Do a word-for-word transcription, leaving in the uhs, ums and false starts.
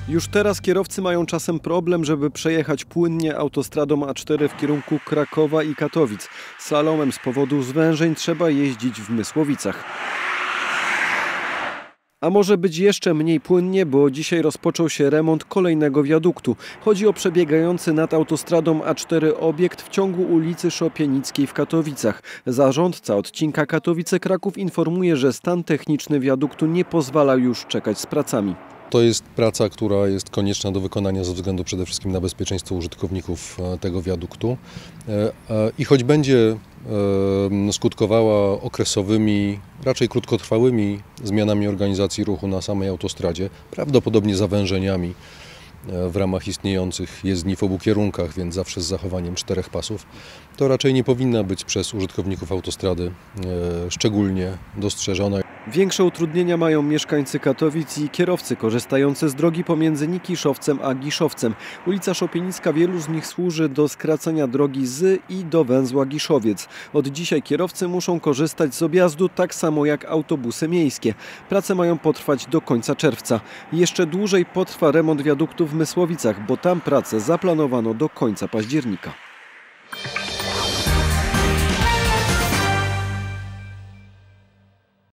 Już teraz kierowcy mają czasem problem, żeby przejechać płynnie autostradą A cztery w kierunku Krakowa i Katowic. Slalomem z powodu zwężeń trzeba jeździć w Mysłowicach. A może być jeszcze mniej płynnie, bo dzisiaj rozpoczął się remont kolejnego wiaduktu. Chodzi o przebiegający nad autostradą A cztery obiekt w ciągu ulicy Szopienickiej w Katowicach. Zarządca odcinka Katowice-Kraków informuje, że stan techniczny wiaduktu nie pozwala już czekać z pracami. To jest praca, która jest konieczna do wykonania ze względu przede wszystkim na bezpieczeństwo użytkowników tego wiaduktu. I choć będzie skutkowała okresowymi, raczej krótkotrwałymi zmianami organizacji ruchu na samej autostradzie, prawdopodobnie zawężeniami w ramach istniejących jezdni w obu kierunkach, więc zawsze z zachowaniem czterech pasów, to raczej nie powinna być przez użytkowników autostrady szczególnie dostrzeżona. Większe utrudnienia mają mieszkańcy Katowic i kierowcy korzystający z drogi pomiędzy Nikiszowcem a Giszowcem. Ulica Szopienicka wielu z nich służy do skracania drogi z i do węzła Giszowiec. Od dzisiaj kierowcy muszą korzystać z objazdu tak samo jak autobusy miejskie. Prace mają potrwać do końca czerwca. Jeszcze dłużej potrwa remont wiaduktu w Mysłowicach, bo tam prace zaplanowano do końca października.